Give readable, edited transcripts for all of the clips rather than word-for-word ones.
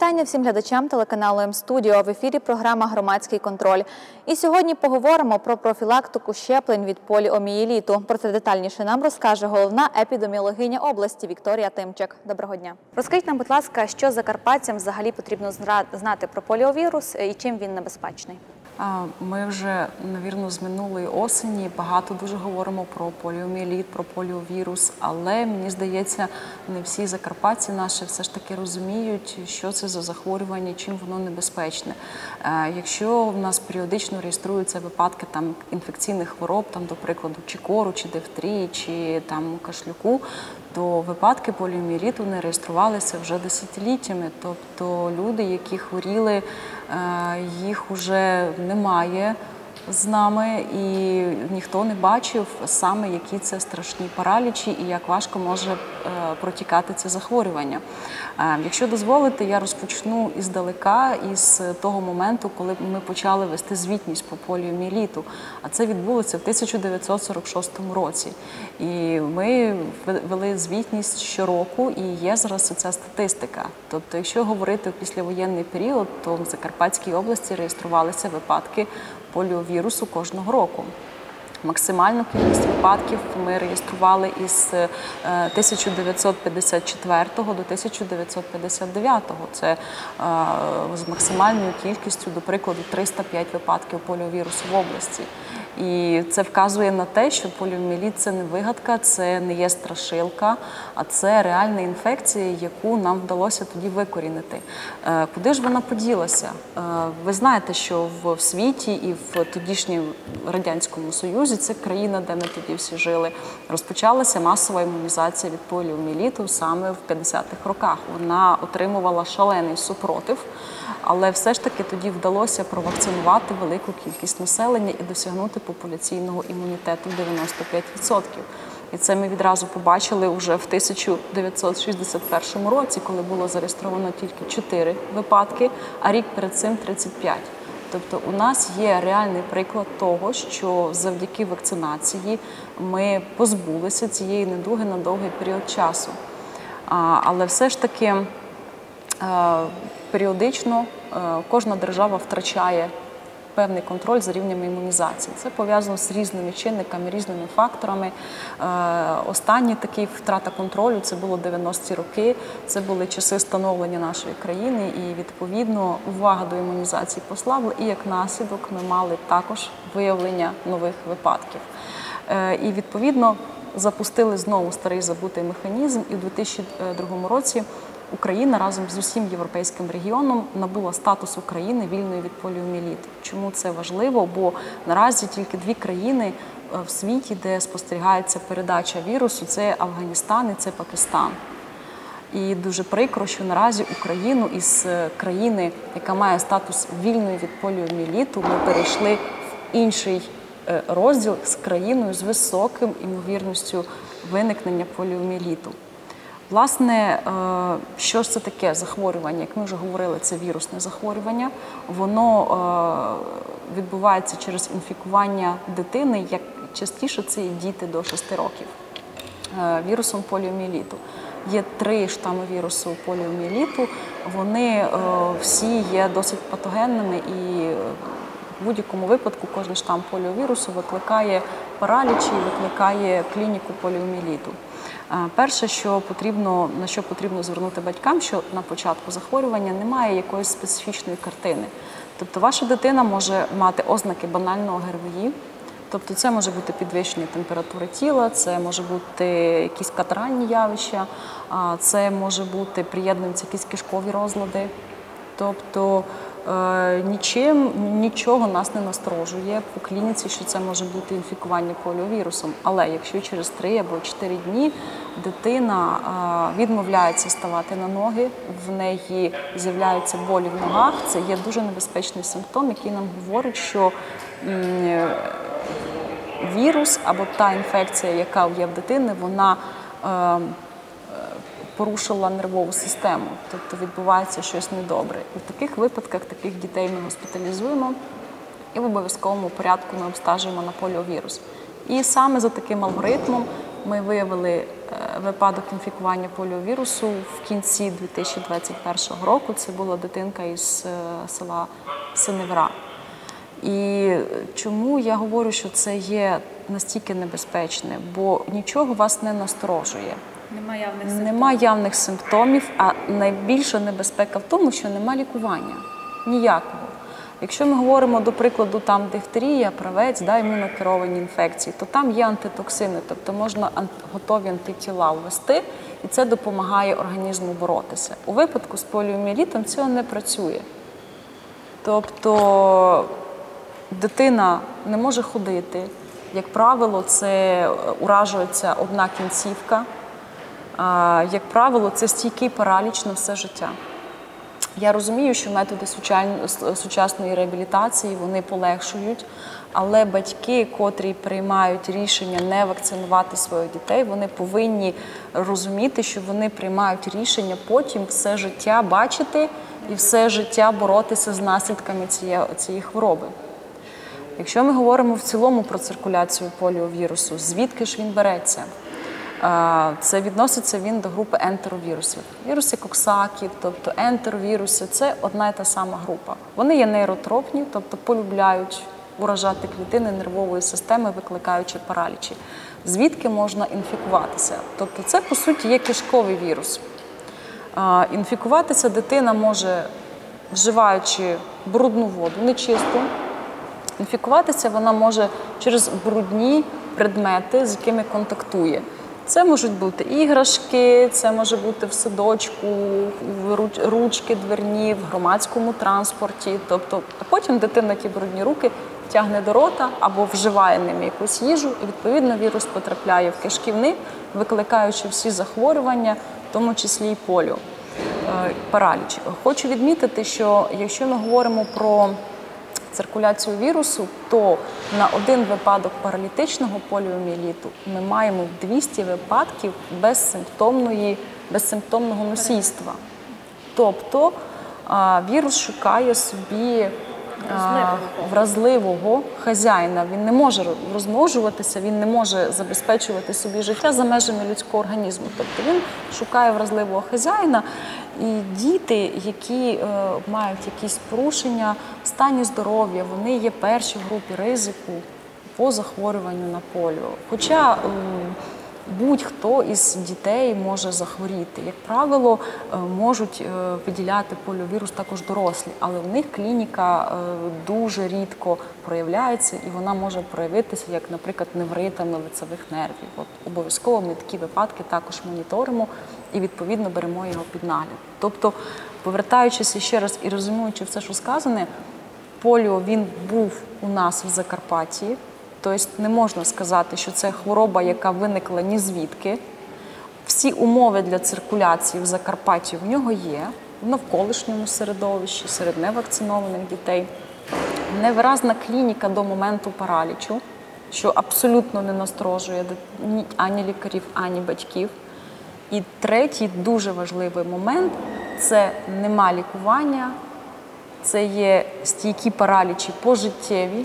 Вітання всім глядачам телеканалу М-студіо. В ефірі програма «Громадський контроль». І сьогодні поговоримо про профілактику щеплень від поліомієліту. Про це детальніше нам розкаже головна епідеміологиня області Вікторія Тимчик. Доброго дня. Розкажіть нам, будь ласка, що закарпатцям взагалі потрібно знати про поліовірус і чим він небезпечний? Ми вже, навірно, з минулої осені багато дуже говоримо про поліомієліт, про поліовірус, але, мені здається, не всі закарпатці наші все ж таки розуміють, що це за захворювання, чим воно небезпечне. Якщо в нас періодично реєструються випадки інфекційних хвороб, до прикладу, чи кору, чи дифтерії, чи кашлюку, то випадки поліомієліту не реєструвалися вже десятиліттями. Тобто люди, які хворіли, їх вже немає з нами, і ніхто не бачив саме, які це страшні паралічі і як важко може протікати це захворювання. Якщо дозволите, я розпочну іздалека, із того моменту, коли ми почали вести звітність по поліомієліту. А це відбулося в 1946 році. І ми вели звітність щороку, і є зараз ця статистика. Тобто, якщо говорити в післявоєнний період, то в Закарпатській області реєструвалися випадки поліовірусу кожного року. Максимальну кількість випадків ми реєстрували із 1954 до 1959. Це з максимальною кількістю, до прикладу, 305 випадків поліовірусу в області. І це вказує на те, що поліомієліт – це не вигадка, це не є страшилка, а це реальна інфекція, яку нам вдалося тоді викорінити. Куди ж вона поділася? Ви знаєте, що в світі і в тодішньому Радянському Союзі, це країна, де ми тоді всі жили, розпочалася масова імунізація від поліомієліту саме в 50-х роках. Вона отримувала шалений супротив, але все ж таки тоді вдалося провакцинувати велику кількість населення і досягнути популяційного імунітету 95%. І це ми відразу побачили вже в 1961 році, коли було зареєстровано тільки 4 випадки, а рік перед цим 35. Тобто у нас є реальний приклад того, що завдяки вакцинації ми позбулися цієї недуги на довгий період часу. Але все ж таки періодично кожна держава втрачає певний контроль за рівнями імунізації. Це пов'язано з різними чинниками, різними факторами. Останній такий втрата контролю – це було 90-ті роки, це були часи становлення нашої країни, і, відповідно, увага до імунізації послабла, і, як наслідок, ми мали також виявлення нових випадків. І, відповідно, запустили знову старий забутий механізм, і в 2002 році Україна разом з усім європейським регіоном набула статус України вільної від поліомієліту. Чому це важливо? Бо наразі тільки 2 країни в світі, де спостерігається передача вірусу – це Афганістан і це Пакистан. І дуже прикро, що наразі Україну із країни, яка має статус вільної від поліомієліту, ми перейшли в інший розділ з країною з високим ймовірністю виникнення поліомієліту. Власне, що ж це таке захворювання? Як ми вже говорили, це вірусне захворювання. Воно відбувається через інфікування дитини, як частіше це і діти до 6 років, вірусом поліомієліту. Є 3 штами вірусу поліомієліту, вони всі є досить патогенними, і в будь-якому випадку кожен штам поліовірусу викликає паралічі, викликає клініку поліомієліту. Перше, на що потрібно звернути батькам, що на початку захворювання немає якоїсь специфічної картини. Тобто ваша дитина може мати ознаки банального ГРВІ, тобто це може бути підвищення температури тіла, це може бути якісь катаральні явища, це може бути, приєднуються якісь кишкові розлади. Тобто нічого нас не насторожує по клініці, що це може бути інфікування поліовірусом. Але якщо через 3 або 4 дні дитина відмовляється ставати на ноги, в неї з'являються болі в ногах, це є дуже небезпечний симптом, який нам говорить, що вірус або та інфекція, яка є в дитини, вона порушила нервову систему, тобто відбувається щось недобре. І в таких випадках таких дітей ми госпіталізуємо і в обов'язковому порядку ми обстежуємо на поліовірус. І саме за таким алгоритмом ми виявили випадок інфікування поліовірусу в кінці 2021 року. Це була дитинка із села Синевра. І чому я говорю, що це є настільки небезпечне? Бо нічого вас не насторожує. Нема явних симптомів, а найбільша небезпека в тому, що нема лікування. Ніякого. Якщо ми говоримо, до прикладу, там дифтерія, правець, імунокеровані інфекції, то там є антитоксини, тобто можна готові антитіла ввести, і це допомагає організму боротися. У випадку з поліомієлітом цього не працює. Тобто дитина не може ходити, як правило, це уражується одна кінцівка, як правило, це стійкий параліч на все життя. Я розумію, що методи сучасної реабілітації, вони полегшують, але батьки, котрі приймають рішення не вакцинувати своїх дітей, вони повинні розуміти, що вони приймають рішення потім все життя бачити і все життя боротися з наслідками цієї хвороби. Якщо ми говоримо в цілому про циркуляцію поліовірусу, звідки ж він береться? Це відноситься він до групи ентеровірусів. Віруси Коксакі, тобто ентеровіруси – це одна і та сама група. Вони є нейротропні, тобто полюбляють уражати клітини нервової системи, викликаючи паралічі. Звідки можна інфікуватися? Тобто це, по суті, є кишковий вірус. Інфікуватися дитина може, вживаючи брудну воду, нечисту. Інфікуватися вона може через брудні предмети, з якими контактує. Це можуть бути іграшки, це може бути в садочку, ручки дверні, в громадському транспорті. Тобто, а потім дитина ті брудні руки тягне до рота або вживає ними якусь їжу, і відповідно вірус потрапляє в кишківник, викликаючи всі захворювання, в тому числі і поліо, параліч. Хочу відмітити, що якщо ми говоримо про циркуляцію вірусу, то на один випадок паралітичного поліомієліту ми маємо 200 випадків безсимптомного носійства. Тобто вірус шукає собі вразливого хазяїна. Він не може розмножуватися, він не може забезпечувати собі життя за межами людського організму. Тобто він шукає вразливого хазяїна, і діти, які мають якісь порушення в стані здоров'я, вони є перші в групі ризику по захворюванню на поліо. Хоча будь-хто із дітей може захворіти. Як правило, можуть виділяти поліовірус також дорослі, але в них клініка дуже рідко проявляється, і вона може проявитися, як, наприклад, невритами лицевих нервів. От обов'язково ми такі випадки також моніторимо і, відповідно, беремо його під нагляд. Тобто, повертаючись ще раз і розуміючи все, що сказане, поліо, він був у нас в Закарпатті. Тобто не можна сказати, що це хвороба, яка виникла ні звідки. Всі умови для циркуляції в Закарпатті в нього є, в навколишньому середовищі, серед невакцинованих дітей. Невиразна клініка до моменту паралічу, що абсолютно не насторожує ані лікарів, ані батьків. І третій дуже важливий момент – це нема лікування, це є стійкі паралічі пожиттєві,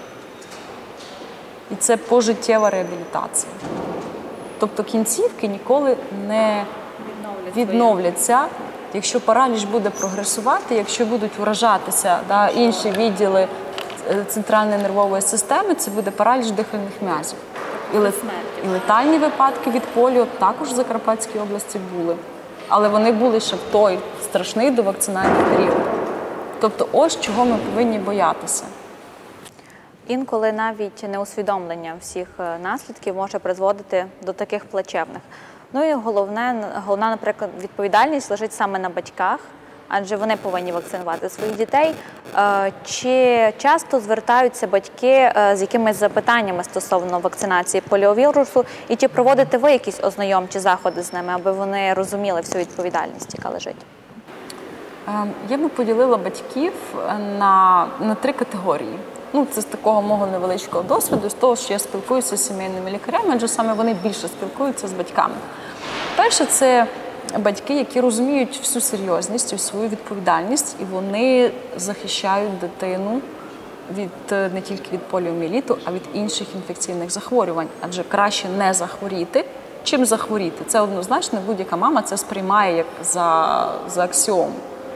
і це пожиттєва реабілітація. Тобто кінцівки ніколи не відновляться, якщо параліч буде прогресувати, якщо будуть вражатися інші відділи центральної нервової системи, це буде параліч дихальних м'язів. І летальні випадки від поліо також в Закарпатській області були. Але вони були ще в той страшний довакцинальний період. Тобто ось чого ми повинні боятися. Інколи навіть неусвідомлення всіх наслідків може призводити до таких плачевних. Ну і головна, наприклад, відповідальність лежить саме на батьках, адже вони повинні вакцинувати своїх дітей. Чи часто звертаються батьки з якимись запитаннями стосовно вакцинації поліовірусу, і чи проводите ви якісь ознайомчі заходи з ними, аби вони розуміли всю відповідальність, яка лежить? Я би поділила батьків на 3 категорії. Це з такого мого невеличкого досвіду, з того, що я спілкуюся з сімейними лікарями, адже саме вони більше спілкуються з батьками. Перше – це батьки, які розуміють всю серйозність і свою відповідальність, і вони захищають дитину не тільки від поліомієліту, а від інших інфекційних захворювань. Адже краще не захворіти, чим захворіти. Це однозначно будь-яка мама це сприймає як за аксіому.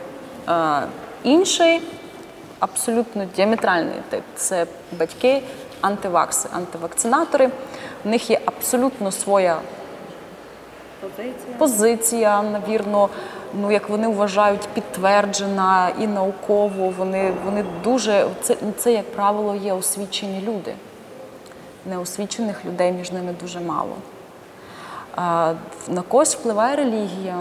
Інший абсолютно діаметральний тип – це батьки антивакси, антивакцинатори. В них є абсолютно своя позиція, навірно, як вони вважають, підтверджена і науково. Вони дуже, це, як правило, є освічені люди. Неосвічених людей між ними дуже мало. На когось впливає релігія,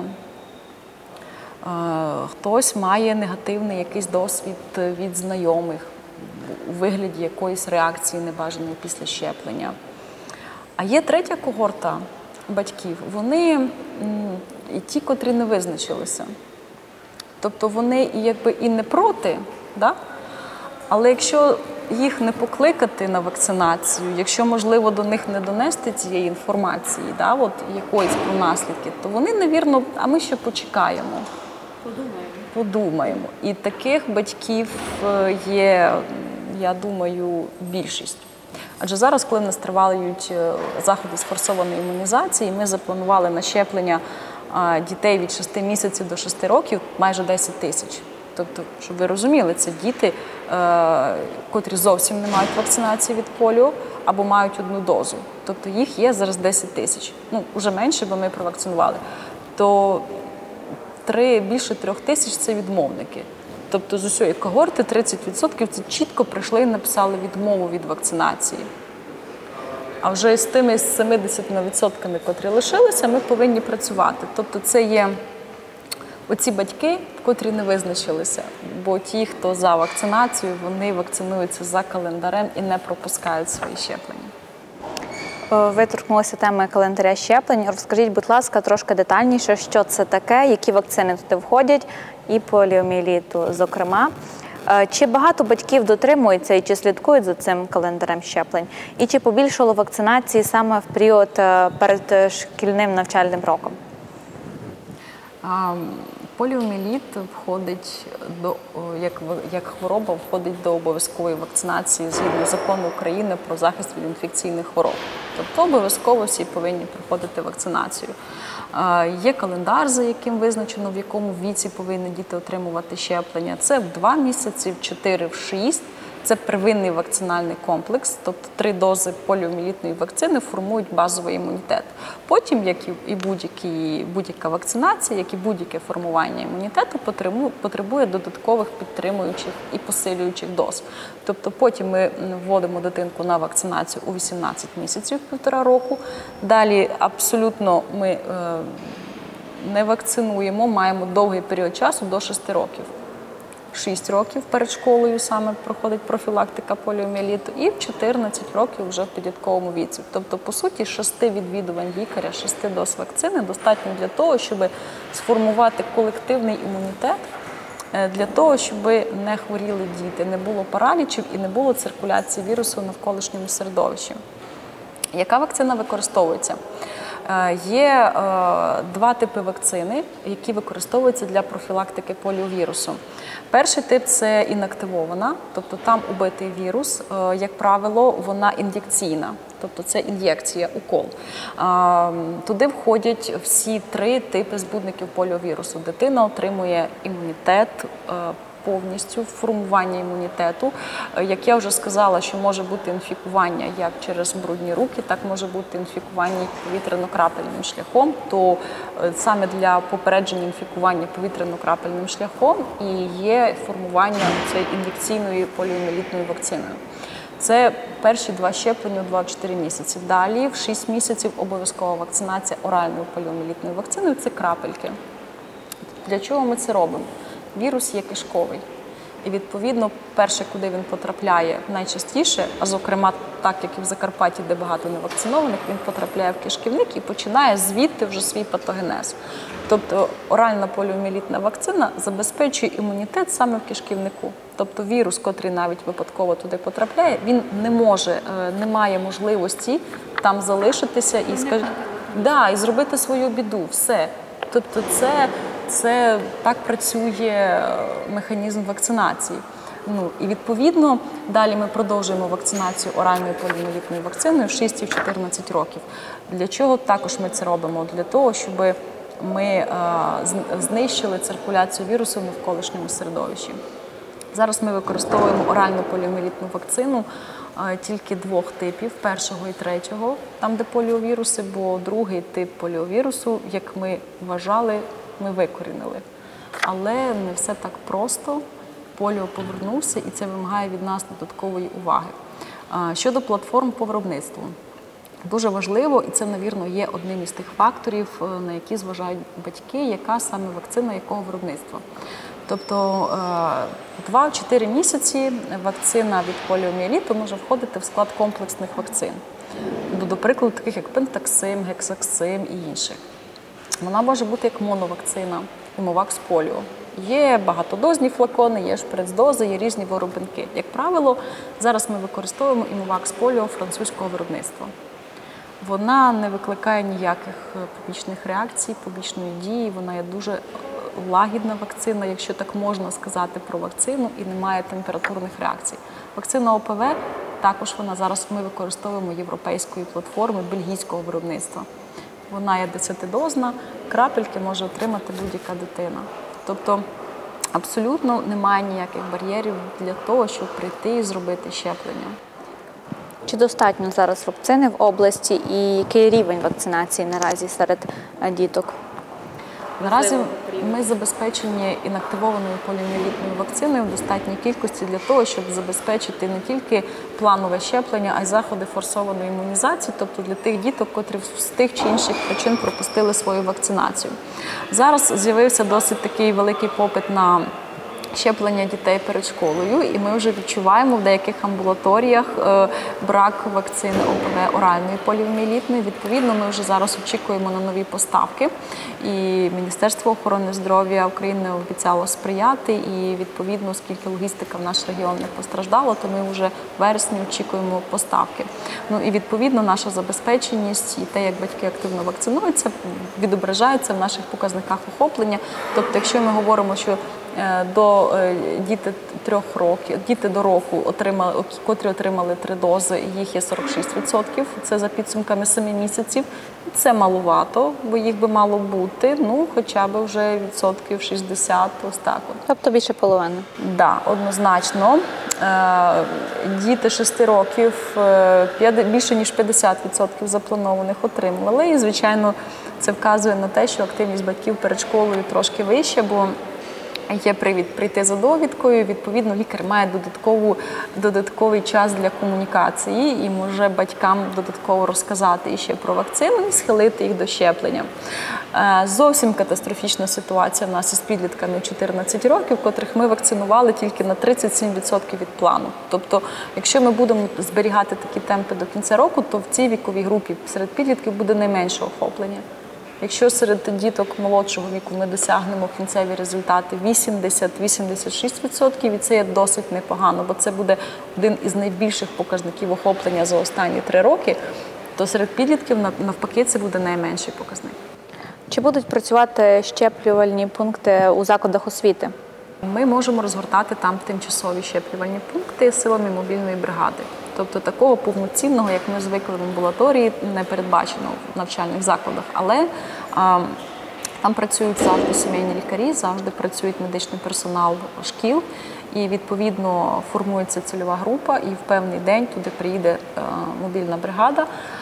хтось має негативний якийсь досвід від знайомих у вигляді якоїсь реакції небажаної після щеплення. А є третя когорта батьків, вони і ті, котрі не визначилися. Тобто вони і не проти, да? Але якщо їх не покликати на вакцинацію, якщо, можливо, до них не донести цієї інформації, да, от якоїсь про наслідки, то вони, навірно, а ми ще почекаємо. Подумаємо. І таких батьків є, я думаю, більшість. Адже зараз, коли в нас тривають заходи з форсованої імунізації, ми запланували на щеплення дітей від 6 місяців до 6 років майже 10 тисяч. Тобто, щоб ви розуміли, це діти, котрі зовсім не мають вакцинації від поліо або мають одну дозу. Тобто їх є зараз 10 тисяч. Ну, вже менше, бо ми провакцинували. То більше 3 тисяч – це відмовники. Тобто з усієї когорти 30% це чітко прийшли і написали відмову від вакцинації. А вже з тими 70%, котрі лишилися, ми повинні працювати. Тобто це є оці батьки, котрі не визначилися, бо ті, хто за вакцинацію, вони вакцинуються за календарем і не пропускають свої щеплення. Ви торкнулися теми календаря щеплень. Розкажіть, будь ласка, трошки детальніше, що це таке, які вакцини туди входять, і поліомієліту, зокрема. Чи багато батьків дотримуються і чи слідкують за цим календарем щеплень? І чи побільшало вакцинації саме в період перед шкільним навчальним роком? Поліомієліт входить як хвороба входить до обов'язкової вакцинації згідно закону України про захист від інфекційних хвороб. Тобто обов'язково всі повинні проходити вакцинацію. Є календар, за яким визначено, в якому віці повинні діти отримувати щеплення. Це в 2 місяці, в 4, в 6. Це первинний вакцинальний комплекс, тобто 3 дози поліомієлітної вакцини формують базовий імунітет. Потім, як і будь-яка вакцинація, як і будь-яке формування імунітету, потребує додаткових підтримуючих і посилюючих доз. Тобто потім ми вводимо дитинку на вакцинацію у 18 місяців, 1,5 року. Далі абсолютно ми не вакцинуємо, маємо довгий період часу до 6 років. 6 років перед школою саме проходить профілактика поліомієліту і в 14 років вже в підлітковому віці. Тобто, по суті, 6 відвідувань лікаря, 6 доз вакцини достатньо для того, щоб сформувати колективний імунітет, для того, щоб не хворіли діти, не було паралічів і не було циркуляції вірусу в навколишньому середовищі. Яка вакцина використовується? Є 2 типи вакцини, які використовуються для профілактики поліовірусу. Перший тип – це інактивована, тобто там убитий вірус, як правило, вона ін'єкційна, тобто це ін'єкція, укол. Туди входять всі 3 типи збудників поліовірусу. Дитина отримує імунітет, повністю формування імунітету. Як я вже сказала, що може бути інфікування як через брудні руки, так може бути інфікування повітряно-крапельним шляхом, то саме для попередження інфікування повітряно-крапельним шляхом і є формування цієї ін'єкційної поліомієлітної вакциною. Це перші 2 щеплення у 2-4 місяці. Далі в 6 місяців обов'язкова вакцинація оральною поліомієлітною вакциною – це крапельки. Для чого ми це робимо? Вірус є кишковий. І, відповідно, перше, куди він потрапляє найчастіше, а зокрема, так як і в Закарпатті, де багато невакцинованих, він потрапляє в кишківник і починає звідти вже свій патогенез. Тобто оральна поліомієлітна вакцина забезпечує імунітет саме в кишківнику. Тобто вірус, котрий навіть випадково туди потрапляє, він не має можливості там залишитися і зробити свою біду. Все. Тобто це так працює механізм вакцинації. Ну, і відповідно далі ми продовжуємо вакцинацію оральною поліомієлітною вакциною в 6 і в 14 років. Для чого також ми це робимо? Для того, щоб ми знищили циркуляцію вірусу в навколишньому середовищі. Зараз ми використовуємо оральну поліомієлітну вакцину тільки двох типів, першого і третього, там де поліовіруси, бо другий тип поліовірусу, як ми вважали, ми викорінили. Але не все так просто. Поліо повернувся, і це вимагає від нас додаткової уваги. Щодо платформ по виробництву. Дуже важливо, і це, навірно, є одним із тих факторів, на які зважають батьки, яка саме вакцина, якого виробництва. Тобто 2-4 місяці вакцина від поліомієліту може входити в склад комплексних вакцин. До прикладу, таких як пентаксим, гексаксим і інших. Вона може бути як моновакцина, імовакс поліо. Є багатодозні флакони, є шприцдози, є різні виробники. Як правило, зараз ми використовуємо імовакс поліо французького виробництва. Вона не викликає ніяких побічних реакцій, побічної дії, вона є дуже лагідна вакцина, якщо так можна сказати про вакцину, і немає температурних реакцій. Вакцина ОПВ, також вона зараз ми використовуємо європейської платформи, бельгійського виробництва. Вона є 10-дозна, крапельки може отримати будь-яка дитина. Тобто абсолютно немає ніяких бар'єрів для того, щоб прийти і зробити щеплення. Чи достатньо зараз вакцини в області і який рівень вакцинації наразі серед діток? Наразі ми забезпечені інактивованою поліомієлітною вакциною в достатній кількості для того, щоб забезпечити не тільки планове щеплення, а й заходи форсованої імунізації, тобто для тих діток, котрі з тих чи інших причин пропустили свою вакцинацію. Зараз з'явився досить такий великий попит на щеплення дітей перед школою, і ми вже відчуваємо в деяких амбулаторіях брак вакцини ОПВ оральної поліомієлітної. Відповідно, ми вже зараз очікуємо на нові поставки, і Міністерство охорони здоров'я України обіцяло сприяти, і відповідно, оскільки логістика в наш регіон не постраждала, то ми вже в вересні очікуємо поставки. Ну і відповідно наша забезпеченість і те, як батьки активно вакцинуються, відображається в наших показниках охоплення. Тобто, якщо ми говоримо, що діти до року, котрі отримали 3 дози, їх є 46%, це за підсумками 7 місяців. Це маловато, бо їх би мало бути, ну, хоча б вже відсотків 60, ось так от. Тобто більше половини? Так, однозначно. Діти 6 років більше ніж 50% запланованих отримали. І, звичайно, це вказує на те, що активність батьків перед школою трошки вища, бо є привід прийти за довідкою, відповідно, лікар має додатковий час для комунікації і може батькам додатково розказати іще про вакцину і схилити їх до щеплення. Зовсім катастрофічна ситуація в нас із підлітками 14 років, котрих ми вакцинували тільки на 37% від плану. Тобто, якщо ми будемо зберігати такі темпи до кінця року, то в цій віковій групі серед підлітків буде найменше охоплення. Якщо серед діток молодшого віку ми досягнемо кінцеві результати 80-86%, і це є досить непогано, бо це буде один із найбільших показників охоплення за останні 3 роки, то серед підлітків навпаки це буде найменший показник. Чи будуть працювати щеплювальні пункти у закладах освіти? Ми можемо розгортати там тимчасові щеплювальні пункти силами мобільної бригади. Тобто такого повноцінного, як ми звикли в амбулаторії, не передбачено в навчальних закладах. Але там працюють завжди сімейні лікарі, завжди працюють медичний персонал шкіл. І, відповідно, формується цільова група, і в певний день туди приїде мобільна бригада.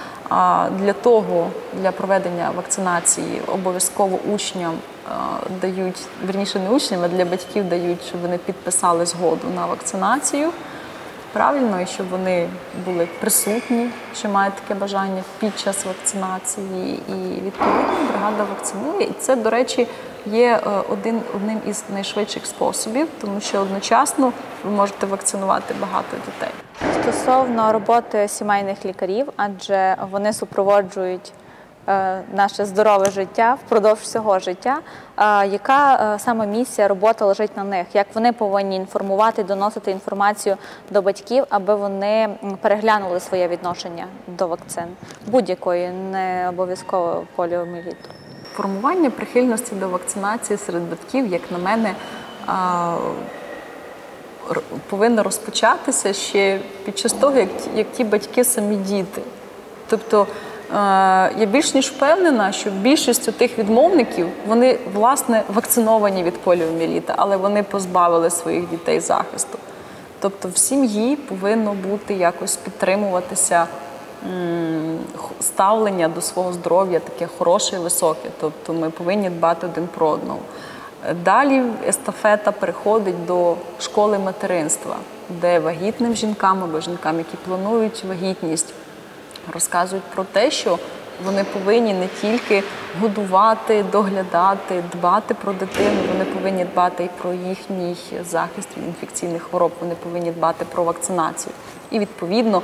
Для проведення вакцинації обов'язково учням дають, вірніше не учням, а для батьків дають, щоб вони підписали згоду на вакцинацію. Правильно, і щоб вони були присутні, що мають таке бажання під час вакцинації. І, відповідно, бригада вакцинує. І це, до речі, є одним із найшвидших способів, тому що одночасно ви можете вакцинувати багато дітей. Стосовно роботи сімейних лікарів, адже вони супроводжують наше здорове життя впродовж всього життя. Яка саме місія, робота лежить на них? Як вони повинні інформувати, доносити інформацію до батьків, аби вони переглянули своє відношення до вакцин? Будь-якої, не обов'язково поліомієліту. Формування прихильності до вакцинації серед батьків, як на мене, повинна розпочатися ще під час того, як ті батьки самі діти. Тобто я більш ніж впевнена, що більшість тих відмовників, вони, власне, вакциновані від поліомієліта, але вони позбавили своїх дітей захисту. Тобто в сім'ї повинно бути якось підтримуватися ставлення до свого здоров'я таке хороше і високе. Тобто ми повинні дбати один про одного. Далі естафета переходить до школи материнства, де вагітним жінкам або жінкам, які планують вагітність, розказують про те, що вони повинні не тільки годувати, доглядати, дбати про дитину, вони повинні дбати і про їхній захист від інфекційних хвороб, вони повинні дбати про вакцинацію. І, відповідно,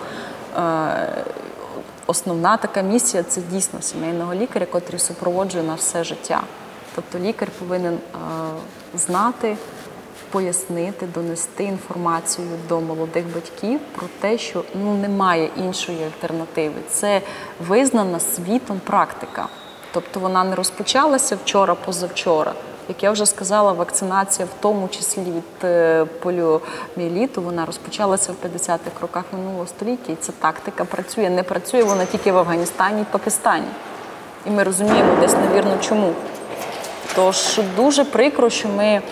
основна така місія – це дійсно сімейного лікаря, котрий супроводжує нас все життя. Тобто лікар повинен знати, пояснити, донести інформацію до молодих батьків про те, що немає іншої альтернативи. Це визнана світом практика. Тобто вона не розпочалася вчора-позавчора. Як я вже сказала, вакцинація, в тому числі від поліомієліту, вона розпочалася в 50-х роках минулого століття. І ця тактика працює. Не працює вона тільки в Афганістані і Пакистані. І ми розуміємо десь, навірно, чому. Тож дуже прикро, що ми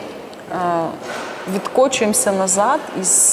відкочуємося назад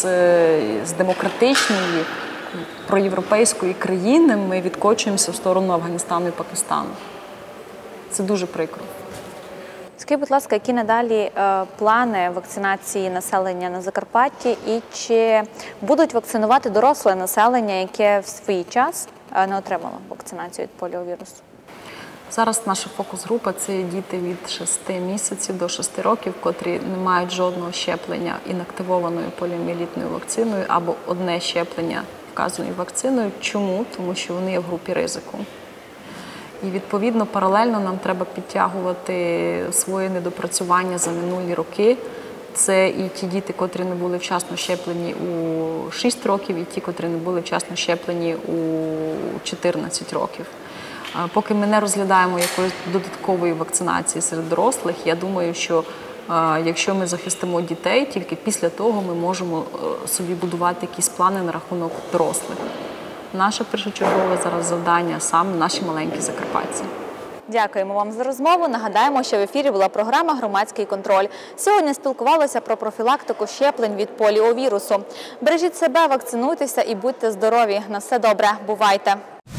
з демократичної, проєвропейської країни, ми відкочуємося в сторону Афганістану і Пакистану. Це дуже прикро. Скажіть, будь ласка, які надалі плани вакцинації населення на Закарпатті і чи будуть вакцинувати доросле населення, яке в свій час не отримало вакцинацію від поліовірусу? Зараз наша фокус-група – це діти від 6 місяців до 6 років, котрі не мають жодного щеплення інактивованою поліомієлітною вакциною або одне щеплення вказаною вакциною. Чому? Тому що вони є в групі ризику. І, відповідно, паралельно нам треба підтягувати своє недопрацювання за минулі роки. Це і ті діти, котрі не були вчасно щеплені у 6 років, і ті, котрі не були вчасно щеплені у 14 років. Поки ми не розглядаємо якоїсь додаткової вакцинації серед дорослих, я думаю, що якщо ми захистимо дітей, тільки після того ми можемо собі будувати якісь плани на рахунок дорослих. Наше першочергове зараз завдання – саме наші маленькі закарпатці. Дякуємо вам за розмову. Нагадаємо, що в ефірі була програма «Громадський контроль». Сьогодні спілкувалися про профілактику щеплень від поліовірусу. Бережіть себе, вакцинуйтеся і будьте здорові. На все добре. Бувайте!